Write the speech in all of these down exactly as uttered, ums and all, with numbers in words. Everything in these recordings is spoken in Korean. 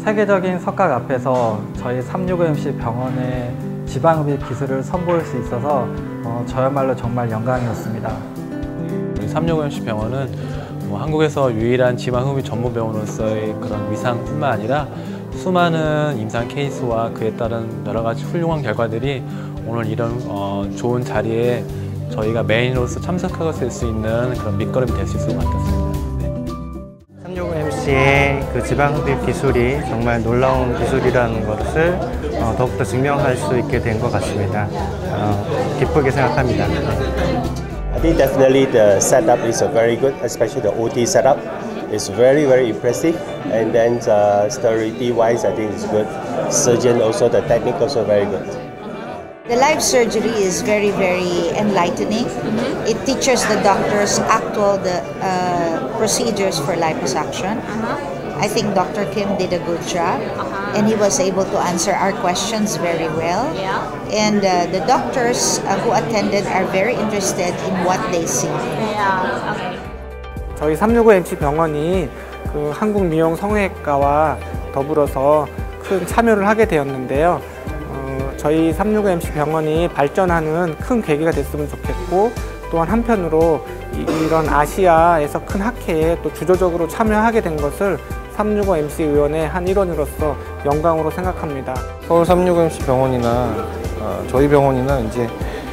세계적인 석각 앞에서 저희 삼육오엠씨 병원의 지방흡입 기술을 선보일 수 있어서 어, 저야말로 정말 영광이었습니다. 삼육오엠씨 병원은 뭐 한국에서 유일한 지방흡입 전문 병원으로서의 그런 위상뿐만 아니라 수많은 임상 케이스와 그에 따른 여러 가지 훌륭한 결과들이 오늘 이런 어, 좋은 자리에 저희가 메인으로서 참석하게 될 수 있는 그런 밑거름이 될 수 있을 것 같았습니다. 삼육오엠씨의 그 지방흡입 기술이 정말 놀라운 기술이라는 것을 어, 더욱더 증명할 수 있게 된 것 같습니다. 어, 기쁘게 생각합니다. I think definitely the setup is very good, especially the O T setup. It's very, very impressive. And then uh, sterility-wise, I think it's good. Surgeon also, the technique also very good. The live surgery is very, very enlightening. Mm-hmm. It teaches the doctors actual the uh, procedures for liposuction. Uh-huh. I think Doctor Kim did a good job, uh-huh. and he was able to answer our questions very well. Yeah. And uh, the doctors uh, who attended are very interested in what they see. Yeah. Okay. 저희 삼육오엠씨 병원이 그 한국 미용 성형외과와 더불어서 큰 참여를 하게 되었는데요. 어, 저희 삼육오엠씨 병원이 발전하는 큰 계기가 됐으면 좋겠고, 또한 한편으로 이, 이런 아시아에서 큰 학회에 또 주도적으로 참여하게 된 것을 삼육오엠씨 의원의 한 일원으로서 영광으로 생각합니다. 서울 삼육오엠씨 병원이나 어, 저희 병원이나 이제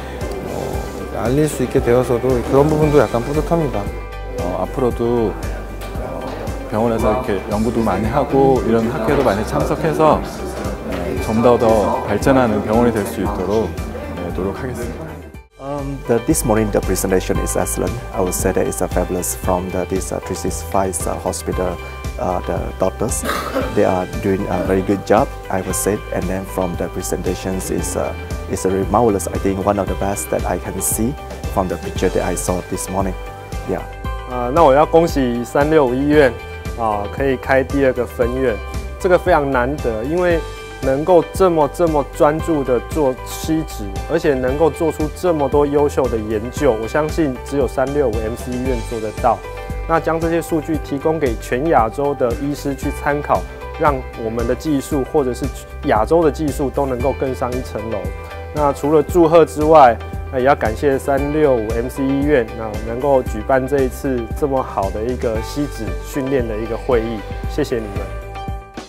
어, 알릴 수 있게 되어서도 그런 부분도 약간 뿌듯합니다. 어, 앞으로도 어, 병원에서 이렇게 연구도 많이 하고 이런 학회도 많이 참석해서 어, 좀 더 더 발전하는 병원이 될 수 있도록 네, 노력하겠습니다. Um, the, this morning the presentation is excellent. I would say that it's a fabulous from the this uh, three sixty-five uh, hospital. Uh, the doctors, they are doing a very good job, I would say. And then from the presentations is uh, is a marvelous. I think one of the best that I can see from the picture that I saw this morning. Yeah. 啊，那我要恭喜三六五医院啊，可以开第二个分院，这个非常难得，因为能够这么这么专注的做吸脂，而且能够做出这么多优秀的研究，我相信只有三六五 M C 医院做得到。那将这些数据提供给全亚洲的医师去参考，让我们的技术或者是亚洲的技术都能够更上一层楼。那除了祝贺之外，也要感谢三六五 M C 医院，那能够举办这一次这么好的一个吸脂训练的一个会议，谢谢你们。